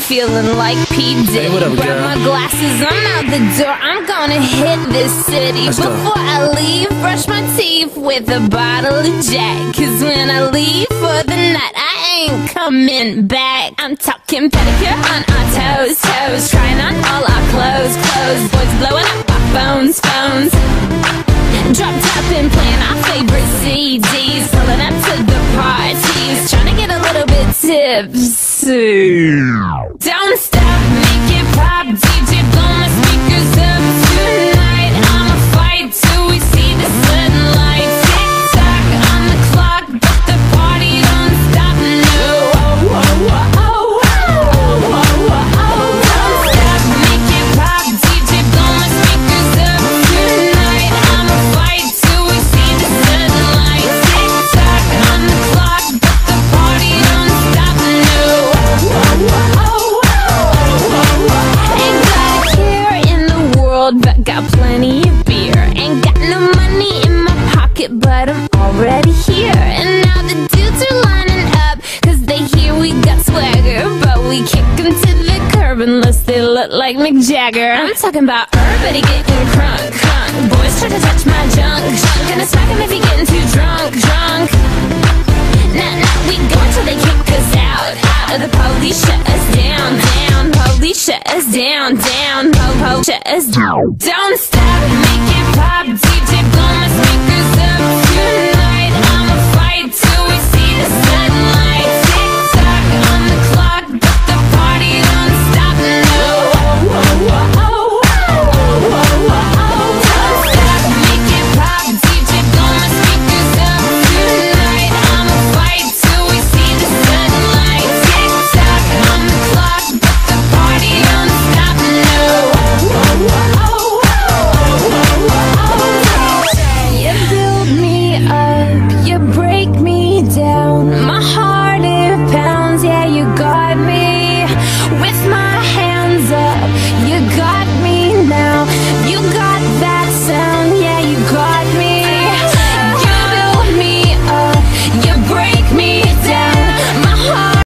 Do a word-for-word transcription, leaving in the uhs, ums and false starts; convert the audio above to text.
feeling like P. Diddy. Hey, what up, Grab girl? my glasses, I'm out the door. I'm gonna hit this city. Let's go. Before I leave, brush my teeth with a bottle of Jack. Cause when I leave for the night, I ain't coming back. I'm talking pedicure on our toes, toes. Trying on all our clothes, clothes. Boys blowing up our phones, phones. Drop top and playing our favorite C Ds. Pulling up to the parties, trying to get a little bit tipsy. Don't stop, make it pop, D J blow my speakers up tonight. I'ma fight till we see the sunlight. Tick tock on the clock, but the party don't stop. No, oh, oh, oh, oh, oh, oh, oh, oh. Don't stop, make it pop, D J blow my speakers up tonight. I'ma fight till we see the sunlight. Tick tock on the clock, but the party don't stop. No, oh, oh, oh, oh, oh, oh. Ain't got a care in the world, but got plenty of beer. Ain't got no money in my pocket, but I'm already here. And now the dudes are lining up, cause they hear we got swagger. But we kick them to the curb unless they look like Mick Jagger. I'm talking about everybody getting crunk, crunk. Boys try to touch my junk, junk. Gonna smack him if he getting too drunk, drunk. Nah, nah, we go until they kick us out, out. The police shut us down, down. Police shut us down, down. Po, po, shut us down. Don't stop, make it pop.